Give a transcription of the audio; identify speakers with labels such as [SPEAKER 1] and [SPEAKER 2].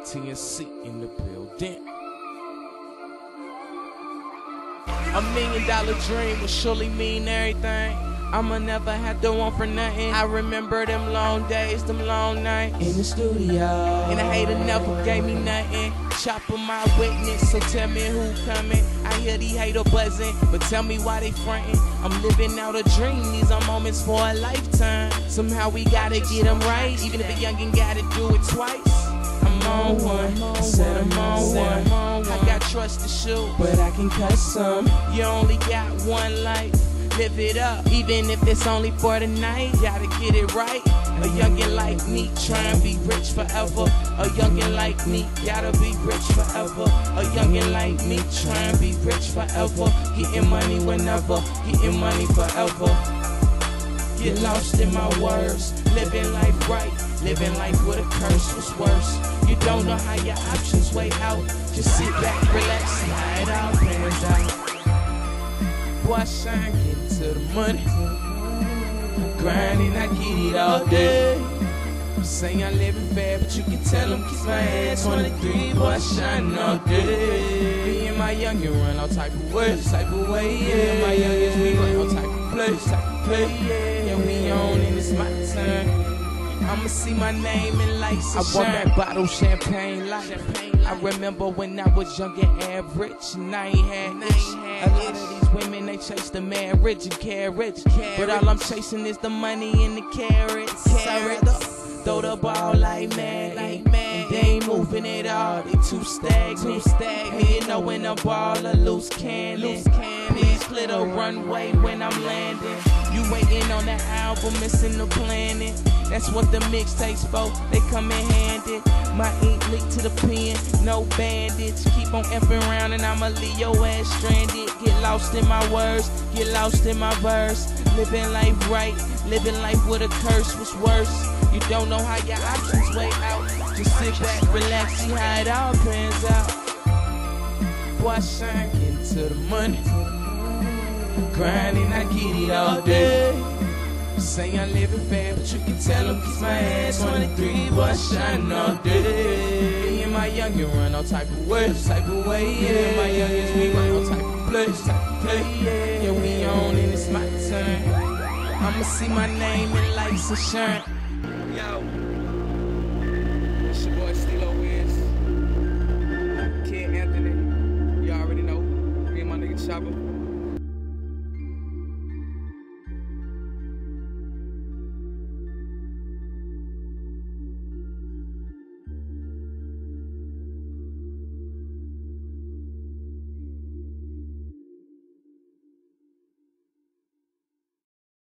[SPEAKER 1] TNC in the building. $1 million dream will surely mean everything. I'ma never have to want for nothing. I remember them long days, them long nights in the studio, and a hater never gave me nothing. Choppa my witness, so tell me who coming. I hear these haters buzzing, but tell me why they frontin'. I'm living out a dream, these are moments for a lifetime. Somehow we gotta get them right, even if a youngin' gotta do it twice. I'm on one, I said I'm on one. I got trust to shoot, but I can cut some. You only got one life, live it up, even if it's only for the night. Gotta get it right. A youngin' like me, tryin' be rich forever. A youngin' like me, gotta be rich forever. A youngin' like me, tryin' be rich forever. Getting money whenever, getting money forever. Get lost in my words, living life right, living life with a curse was worse. You don't know how your options weigh out. Just sit back, relax, see how it all pans out. Boy, I shine, get into the money. I grind and I get it all day. I'm saying I'm living fair, but you can tell them kiss my ass. 23, boy, I shine all day. Me and my youngin' run all type of ways, type of way, yeah. Me and my youngins, we run all type of plays, type of play, yeah. Yeah, we on and it's my turn. I'ma see my name in lights and shine. I want that bottle champagne light. I remember when I was young and average, and I ain't had ish. A lot of these women, they chase the marriage and carriage, but all I'm chasing is the money and the carrots. I'd rather throw the ball like mad, and they ain't moving at all. They too stagnant. And you know when the ball a loose cannon. Please clear the runway when I'm landing. You waiting on that album, missing the planet. That's what the mixtapes for, they come in handed. My ink leak to the pen, no bandage. Keep on effing around and I'ma leave your ass stranded. Get lost in my words, get lost in my verse. Living life right, living life with a curse was worse. You don't know how your options weigh out. Just sit back, relax, see how it all pans out. Boy, I shine, get into the money. Grind and I get it all day. Say I'm living fair, but you can tell them kiss my ass. 23, boy, I shine all day. Me and my youngin' run all type of ways, type of way, yeah. Me and my youngins, we run all type of plays, type of play, yeah. Yeah, we on and it's my turn. I'ma see my name in lights and shine.